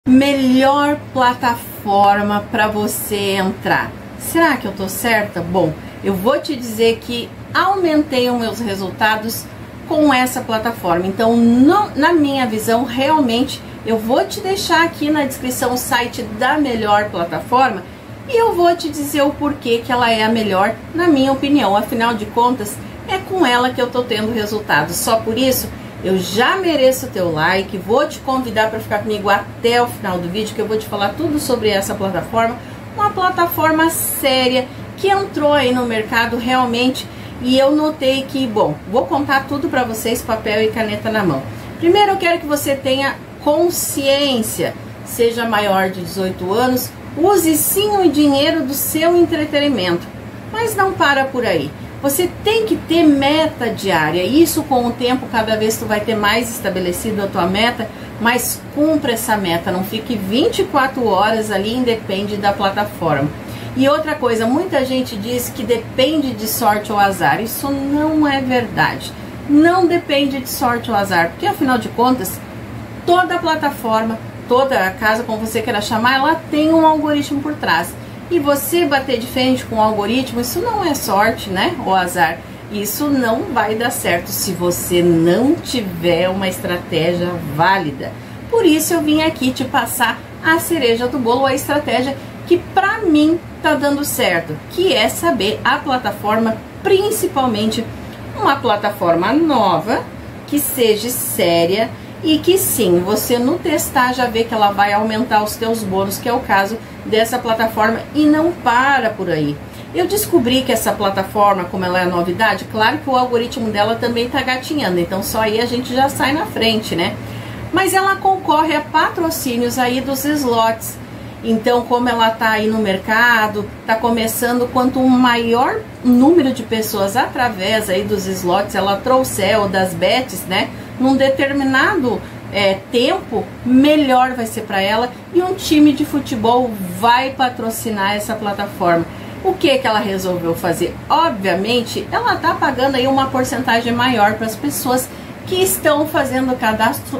Melhor plataforma para você entrar. Será que eu tô certa? Bom, eu vou te dizer que aumentei os meus resultados com essa plataforma. Então, na minha visão, realmente, eu vou te deixar aqui na descrição o site da melhor plataforma e eu vou te dizer o porquê que ela é a melhor, na minha opinião. Afinal de contas, é com ela que eu tô tendo resultados. Só por isso, eu já mereço o teu like. Vou te convidar para ficar comigo até o final do vídeo, que eu vou te falar tudo sobre essa plataforma. Uma plataforma séria que entrou aí no mercado realmente, e eu notei que, bom, vou contar tudo para vocês, papel e caneta na mão. Primeiro eu quero que você tenha consciência, seja maior de 18 anos, use sim o dinheiro do seu entretenimento, mas não para por aí. Você tem que ter meta diária, isso com o tempo, cada vez tu vai ter mais estabelecido a tua meta, mas cumpra essa meta, não fique 24 horas ali, independe da plataforma. E outra coisa, muita gente diz que depende de sorte ou azar. Isso não é verdade. Não depende de sorte ou azar, porque afinal de contas, toda plataforma, toda casa, como você queira chamar, ela tem um algoritmo por trás. E você bater de frente com o algoritmo, isso não é sorte, né? Ou azar. Isso não vai dar certo se você não tiver uma estratégia válida. Por isso eu vim aqui te passar a cereja do bolo, a estratégia que pra mim tá dando certo, que é saber a plataforma, principalmente uma plataforma nova, que seja séria e que sim, você no testar já vê que ela vai aumentar os teus bônus, que é o caso dessa plataforma, e não para por aí. Eu descobri que essa plataforma, como ela é novidade, claro que o algoritmo dela também tá gatinhando, então só aí a gente já sai na frente, né? Mas ela concorre a patrocínios aí dos slots. Então, como ela tá aí no mercado, tá começando, quanto um maior número de pessoas através aí dos slots ela trouxer, ou das bets, né, num determinado tempo, melhor vai ser para ela, e um time de futebol vai patrocinar essa plataforma. O que ela resolveu fazer? Obviamente, ela tá pagando aí uma porcentagem maior para as pessoas que estão fazendo cadastro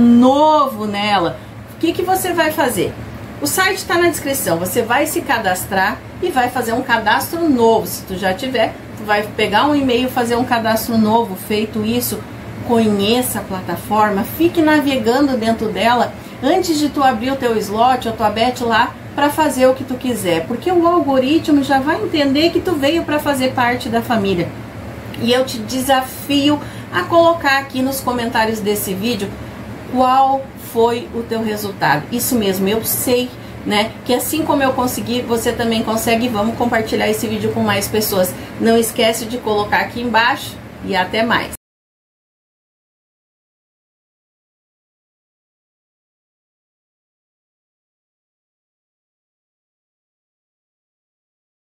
novo nela. O que você vai fazer? O site está na descrição, você vai se cadastrar e vai fazer um cadastro novo. Se tu já tiver, tu vai pegar um e-mail, fazer um cadastro novo. Feito isso, conheça a plataforma, fique navegando dentro dela antes de tu abrir o teu slot ou tua bet lá para fazer o que tu quiser, porque o algoritmo já vai entender que tu veio para fazer parte da família. E eu te desafio a colocar aqui nos comentários desse vídeo qual foi o teu resultado. Isso mesmo, eu sei, né, que assim como eu consegui, você também consegue. Vamos compartilhar esse vídeo com mais pessoas. Não esquece de colocar aqui embaixo e até mais.